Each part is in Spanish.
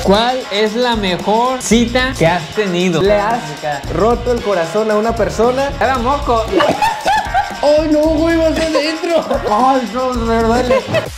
¿Cuál es la mejor cita que has tenido? ¿Le has roto el corazón a una persona? Era moco. ¡Ay, no, güey! ¡Va hacia adentro! ¡Ay, no, me duele!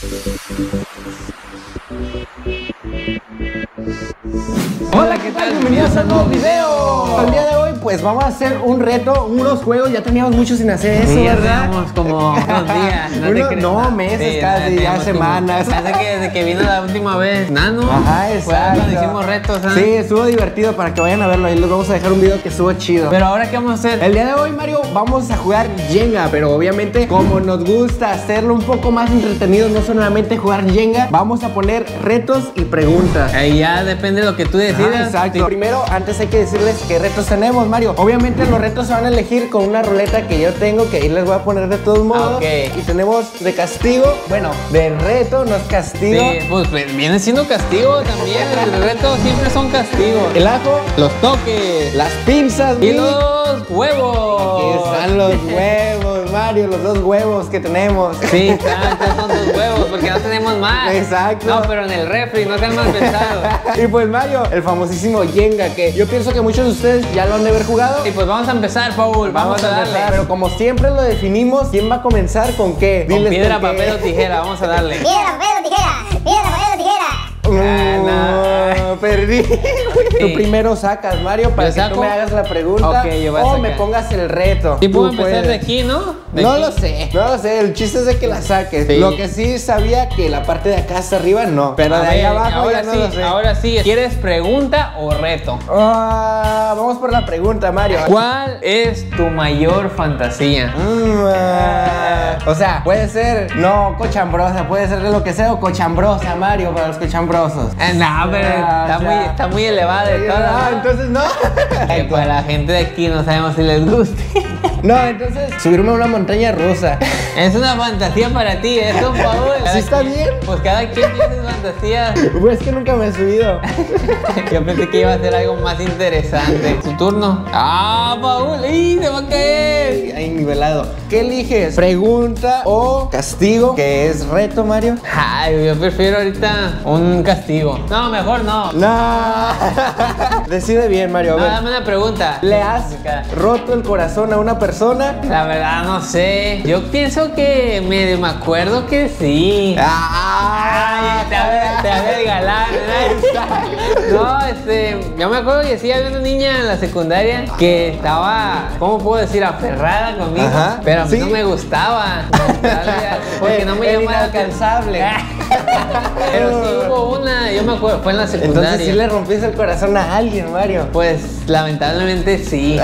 Hola, ¿qué tal? Bienvenidos a un nuevo video. El día de hoy, pues vamos a hacer un reto, unos juegos. Ya teníamos mucho sin hacer eso, Sí, ¿verdad? llevamos como unos días. No, meses, Sí, casi, ya tenemos semanas. Hace que desde que vino la última vez, Nano. Ajá, Fue exacto. cuando hicimos retos, ¿sabes? Sí, estuvo divertido para que vayan a verlo. Ahí les vamos a dejar un video que estuvo chido. Pero ahora, ¿qué vamos a hacer? El día de hoy, Mario, vamos a jugar Jenga, pero obviamente como nos gusta hacerlo un poco más entretenido, no solamente jugar Jenga, vamos a poner retos y preguntas. Ahí ya depende de lo que tú decidas. Exacto. Primero, antes hay que decirles qué retos tenemos, Mario. Obviamente los retos se van a elegir con una ruleta que yo tengo, que ahí les voy a poner de todos modos. Ok. Y tenemos de castigo, bueno, de reto, no es castigo. Sí, pues viene siendo castigo también. El reto siempre son castigos. El ajo, Los toques. las pinzas Y y los huevos. Aquí están los huevos, Mario, los dos huevos que tenemos. Sí, estos son dos huevos, porque no tenemos más. Exacto. No, pero en el refri, no sean mal pensados. Y pues Mario, el famosísimo Jenga, que yo pienso que muchos de ustedes ya lo han de haber jugado. Y pues vamos a empezar, Paul. Vamos a darle. empezar. Pero como siempre lo definimos, ¿quién va a comenzar con qué? Con Diles piedra, con qué. papel o tijera, vamos a darle. Piedra, papel o tijera. Piedra, papel o tijera. No, perdí. Tú primero sacas, Mario, para ¿Yo que saco? tú me hagas la pregunta. Ok, yo voy a o sacar. me pongas el reto. Y puedo Tú empezar puedes. de aquí, ¿no? De No aquí. lo sé, no lo sé. El chiste es de que la saques. Sí. Lo que sí sabía que la parte de acá hasta arriba no. Pero A de ahí ver, abajo ahora ya sí, no lo sé. ahora sí. ¿Quieres pregunta o reto? Vamos por la pregunta, Mario. ¿Cuál es tu mayor fantasía? O sea, puede ser no cochambrosa, puede ser de lo que sea o cochambrosa, Mario, para los cochambrosos. No, pero está muy elevada de todo. Entonces no. Que para la gente de aquí no sabemos si les guste. No, entonces subirme a una montaña rusa. Es una fantasía para ti, eso, Paul. ¿Sí está bien? Pues cada quien tiene sus fantasías. Pues es que nunca me he subido. Yo pensé que iba a ser algo más interesante. Tu turno. ¡Ah, Paul! ¡Y se va a caer! Ay, nivelado. ¿Qué eliges? ¿Pregunta o castigo? ¿Qué es reto, Mario? Ay, yo prefiero ahorita un castigo. No, mejor no. No. Decide bien, Mario. A No, ver. dame una pregunta. ¿Le has roto el corazón a una persona? La verdad no sé. Yo pienso que medio me acuerdo que sí. Ay, te había el galán, ¿verdad? No, yo me acuerdo que sí había una niña en la secundaria que estaba, ¿cómo puedo decir? Aferrada conmigo. Ajá. Pero a mí ¿Sí? no me gustaba. Porque no me El llamaba inalcanzable. Pero sí hubo una, yo me acuerdo, fue en la secundaria. Entonces sí le rompiste el corazón a alguien, Mario. Pues lamentablemente sí.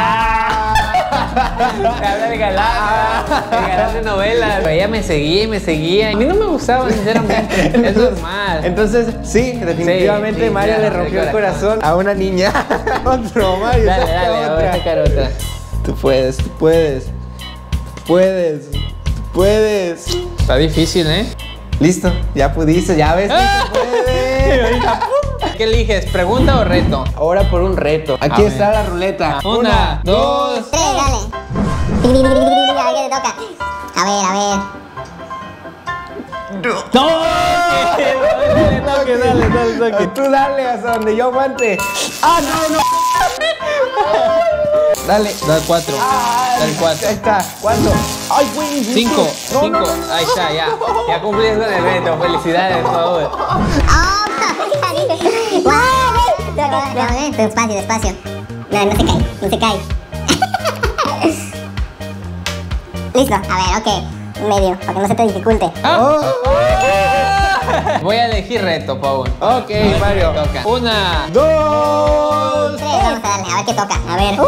Te habla el galán de novelas. Pero ella me seguía y me seguía. A mí no me gustaba, sinceramente. Es normal. Entonces, sí, definitivamente Sí, Mario ya, le el rompió el corazón. corazón a una niña. Otro, Mario. Dale, saca dale, voy a otra. sacar otra. Tú puedes, tú puedes. Tú puedes. Tú puedes. Está difícil, ¿eh? Listo, ya pudiste, ya ves que se puede. ¿Qué eliges? ¿Pregunta o reto? Ahora por un reto. Aquí A está ver. la ruleta. Una, dos. Tres, dale. A ver qué te toca. A ver. ¡No! Dale. Tú dale hasta donde yo aguante. ¡Ah, no! Dale. Da cuatro. Ay, Da el cuatro. Ahí está. ¿Cuánto? ¡Ay, güey! Cinco. No, Cinco. no, no, no. Ahí está, ya. Ya cumplí con el reto. Felicidades, Paul. Despacio. No se cae. Listo, a ver, ok. Medio, para que no se te dificulte. Oh. Voy a elegir reto, Paul. Ok, Mario. Me toca. Una. Dos. Tres, vamos a darle, a ver qué toca. A ver.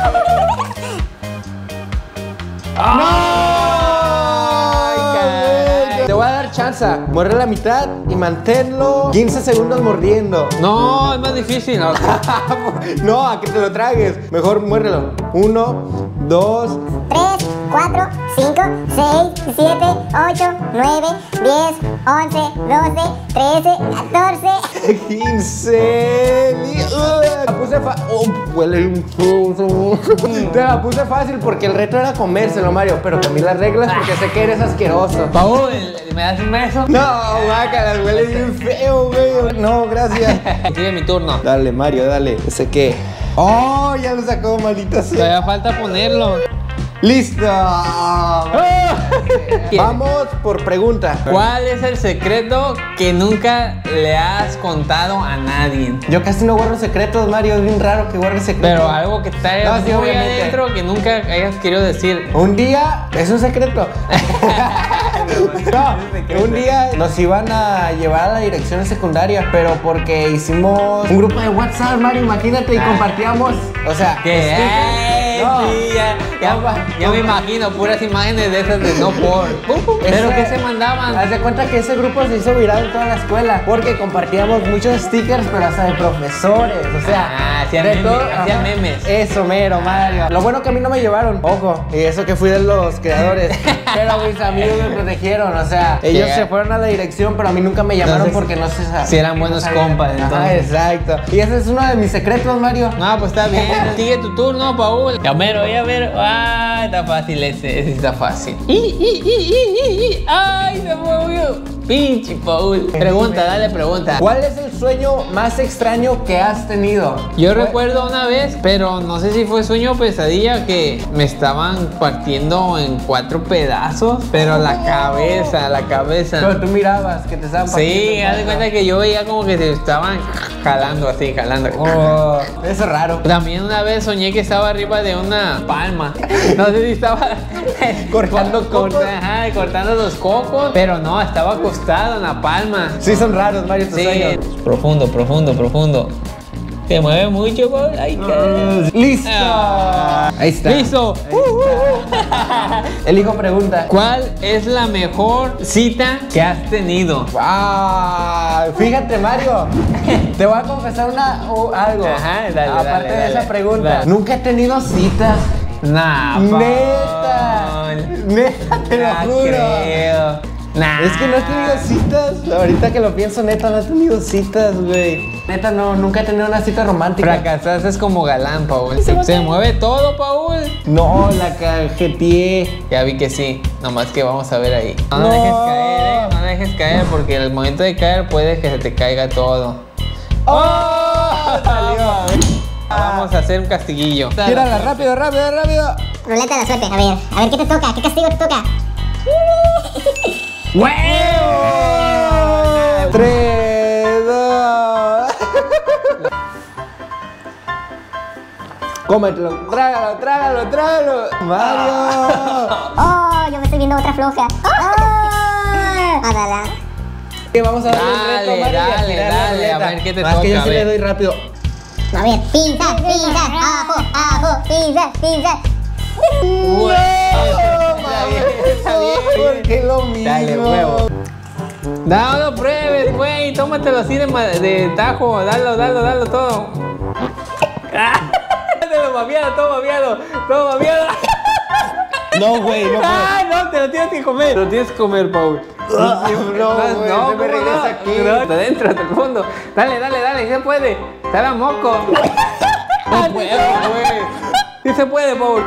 Ay, caray. Te voy a dar chance. Muerde la mitad y manténlo 15 segundos mordiendo. No, es más difícil. No, No, a que te lo tragues. Mejor muérdelo. 1, 2. 3, 4, 5, 6, 7, 8, 9, 10, 11, 12, 13, 14. 15. La puse fácil. Oh, huele. Te la puse fácil porque el reto era comérselo, Mario. Pero cambié las reglas porque sé que eres asqueroso. Paul, ¿me das un beso? No, guácala, huele bien feo, güey. No, gracias. Sigue mi turno. Dale, Mario, dale. ¿Ese qué? Oh, ya lo sacó, maldita sea. Todavía falta ponerlo. ¡Listo! Vamos por pregunta. ¿Cuál es el secreto que nunca le has contado a nadie? Yo casi no guardo secretos, Mario. Es bien raro que guarde secretos. Pero algo que está No, sí, muy obviamente. adentro que nunca hayas querido decir. Un día, es un secreto. No, un día nos iban a llevar a la dirección de secundaria, pero porque hicimos un grupo de WhatsApp, Mario, imagínate, y compartíamos, o sea, ¿Qué? No. Sí, ya me imagino puras imágenes de esas de no por. ¿Pero qué se mandaban? Haz de cuenta que ese grupo se hizo viral en toda la escuela porque compartíamos muchos stickers, pero hasta de profesores, o sea, hacían de memes, todo. hacían Ajá. memes. Eso, mero, Mario. Lo bueno que a mí no me llevaron, ojo, y eso que fui de los creadores, pero mis amigos me protegieron, o sea, ellos ¿Qué? se fueron a la dirección, pero a mí nunca me llamaron Entonces, porque no se sabía. si eran buenos compas, Ajá, entonces. exacto. Y ese es uno de mis secretos, Mario. No, pues está bien. Sigue tu turno, Paul. Ya mero. Ah, está fácil ese está fácil. Ay, se movió. Pinche Paul. Pregunta, dale pregunta. ¿Cuál es el sueño más extraño que has tenido? Yo recuerdo una vez, pero no sé si fue sueño o pesadilla, que me estaban partiendo en 4 pedazos, pero la cabeza. Pero tú mirabas que te estaban Sí, partiendo haz de en cuenta que yo veía como que se estaban jalando así, jalando. Oh, eso es raro. También una vez soñé que estaba arriba de una palma. No sé si estaba Cortando cocos. cortando los cocos, pero no, estaba acostado en la palma. Sí, son raros, Mario, tus Sí, sueños. profundo. Se mueve mucho, Paul. Ay, caray. ¡Listo! Ah. Ahí está. Listo. El hijo pregunta. ¿Cuál es la mejor cita que has tenido? Ah, fíjate, Mario. Te voy a confesar algo. Ajá, dale, Aparte dale, de dale. esa pregunta. Dale. Nunca he tenido citas. Nah, Paul. Neta, te lo No juro. creo. Nah. Es que no he tenido citas. Ahorita que lo pienso, neta, no he tenido citas, güey. Neta, no, nunca he tenido una cita romántica. Fracasaste es como galán, Paul. Se mueve todo, Paul. No, la cajeteé. Ya vi que sí, nomás que vamos a ver ahí. No, No. dejes caer, no dejes caer, porque en el momento de caer puede que se te caiga todo. ¡Oh! Salió. Vamos a hacer un castiguillo. Tírala, rápido. Ruleta de la suerte. A ver, ¿qué te toca? ¿Qué castigo te toca? ¡Huevo! 3, 2. Cómetelo, trágalo. Mario. Oh, yo me estoy viendo otra floja. Oh. Adala. Vamos a darle un reto, Dale, Mario, y dale, girar la dale, a ruleta. ver qué te Más que yo toca, sí a le ver. doy rápido. A ver, pizza, ajo, pizza. Está bien. ¿Por qué lo mismo? Dale, huevo. No lo pruebes, güey. Tómatelo así de tajo. Dalo todo. Todo babeado. No, güey, no puedo. Ah, no, te lo tienes que comer. Te lo tienes que comer, Paul. No, güey, se me ¿cómo regresa aquí. No, hasta adentro, hasta el fondo. Dale, se puede. Sabe a moco. No puedo, güey. Sí se puede, Paul.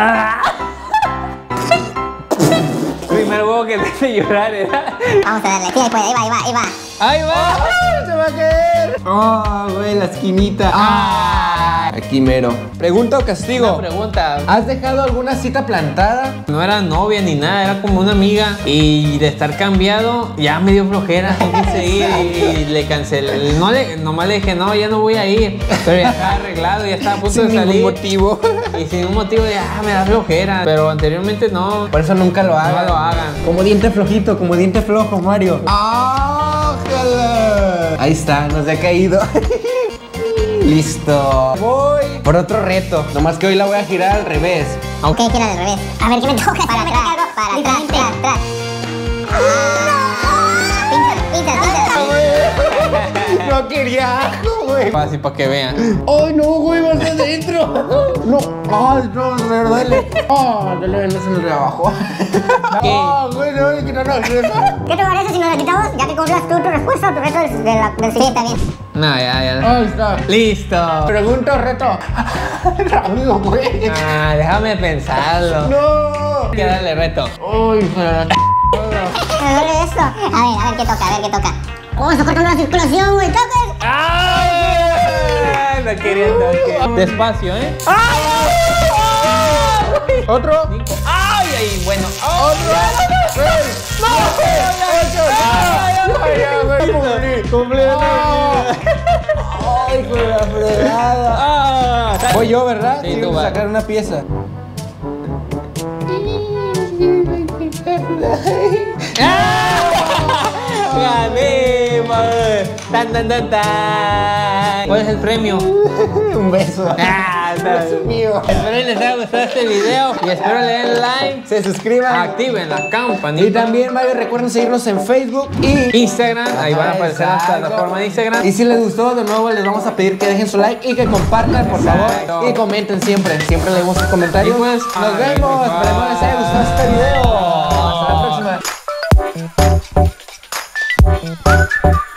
Primer huevo que te hace llorar, ¿verdad? Vamos a darle, sí, ahí puede, ahí va. ¡Ahí va! ¡Se va a caer! Oh, güey, la esquinita. Aquí mero. ¿Pregunta o Una castigo? pregunta. ¿Has dejado alguna cita plantada? No era novia ni nada, era como una amiga. Y de estar cambiado, ya me dio flojera. No quise ir y le cancelé. Nomás le dije, no, ya no voy a ir. Pero ya estaba arreglado, ya estaba a punto Sin de salir. ningún motivo. Y sin un motivo, ya me da flojera. Pero anteriormente no. Por eso nunca lo hagan. No lo hagan. Como diente flojito, como diente flojo, Mario. ¡Ájala! Ahí está, nos ha caído. Listo. Voy por otro reto. Nomás que hoy la voy a girar al revés. Ok, gira del revés. A ver, ¿qué me toca? Para atrás, atrás. Pínchalo. No No quería ajo, güey. Fácil para que vean. Ay, no, güey, vas adentro. No, ay, no, me duele. Ah, duele, no se me de abajo. Ah, güey, no, es que no, no. ¿Qué te parece si nos la quitamos? Ya que confías tú tu respuesta, tu resto del siguiente también. No, ya. Ahí está. Listo. Pregunta o reto. Rápido, güey. Ah, déjame pensarlo. No. Hay que darle reto. Ay, joder. ¿Me duele esto? A ver, qué toca. Oh, está cortando la circulación, güey. ¡Toques! ¡Ay! No quería toque. Despacio, ¿eh? ¿Otro? ¡Ay! Ay, bueno. ¡Otro! ¡Ay, con la fregada! Voy yo, ¿verdad? Sí, Tengo tú que vas. sacar una pieza. ¡Gané, man! ¡Tan! ¿Cuál es el premio? Un beso. Beso mío. Espero que les haya gustado este video y espero le den like, Se suscriban. activen la campanita. Y también, vale, recuerden seguirnos en Facebook y Instagram, ahí van a aparecer las Exacto. plataformas de Instagram. Y si les gustó, de nuevo les vamos a pedir que dejen su like y que compartan, por favor. Exacto. Y comenten siempre. Siempre leemos sus comentarios. Y pues, nos ay, vemos. bye. Esperemos les haya gustado este video. Hasta la próxima.